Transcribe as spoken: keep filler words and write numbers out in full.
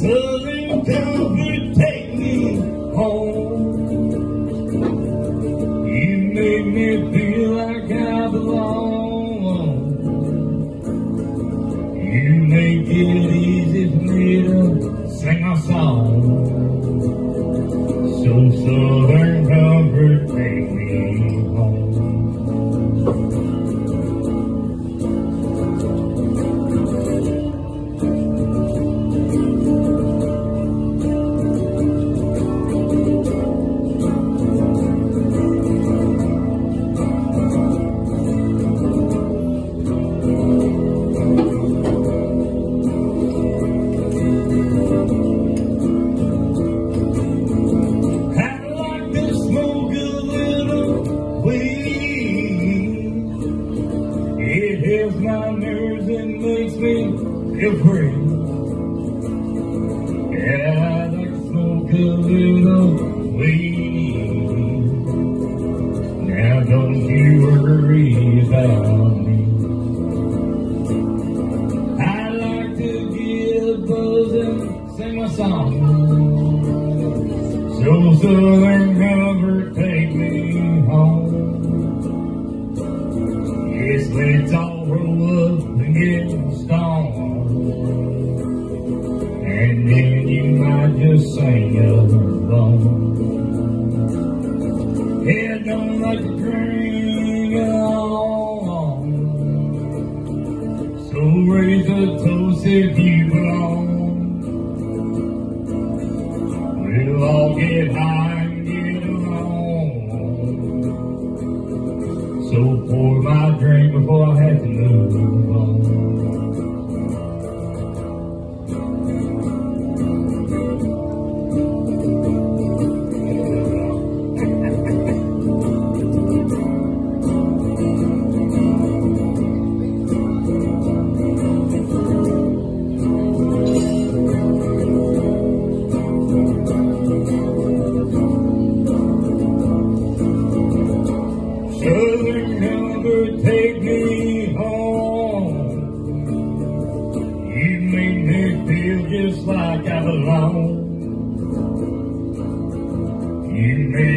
Southern comfort, take me home. You make me feel like I belong. You make it easy for me to sing my song. So Southern comfort, take me home. My nerves and makes me feel free. Yeah, I like to smoke a little weed. Now don't you worry about me. I like to get a buzz and sing my song. So Southern comfort, take me home. Yes, when it's all roll up and get stoned, and then you might just sing along. Yeah, I don't like to drink at all, so raise a toast if you belong. We'll all get high and get along. So pour my drink before I have to move on. Southern comfort, take me home. You make me feel just like I belong. You make